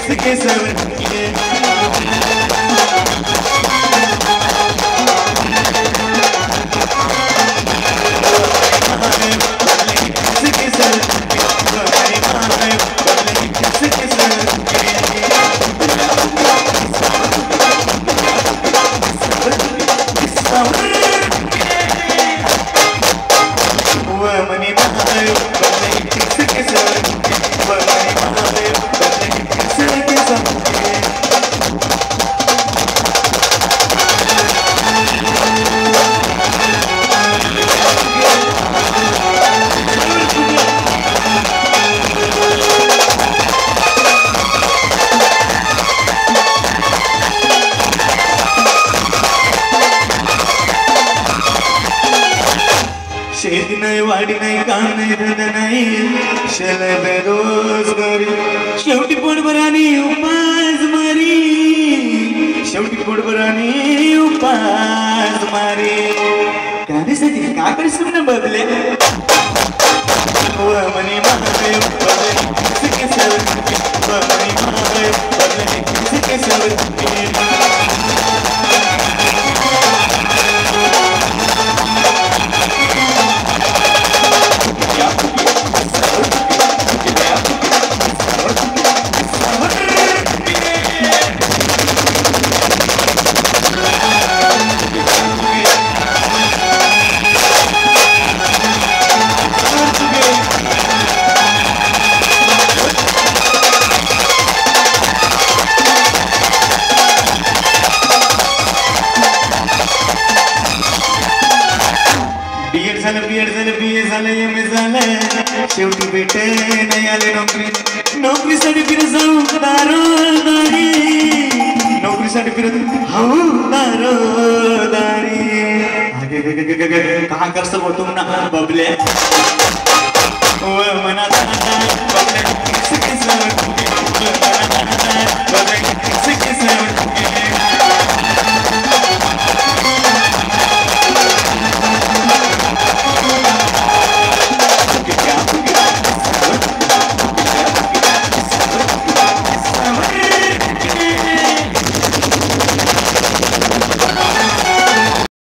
किसके सवर किए शेती नाही वाडी नाही काम नाही धंदा नाही शल बेरोजगारी शेवटी पोटभरानी उपास मारी शेवटी पोटभरानी उपास मारी गाण्यासाठी का परिश्रम ना बदले मनी महादेव बदले किसके सवर मनी महादेव बदले किसके सवर बीए झालं एमए झालं शेवटी भेटे नाही आले नोकरीसाठी फिरत जाऊ दारोदारी नोकरीसाठी फिरत हो दारोदारी का करतो तुम ना बबले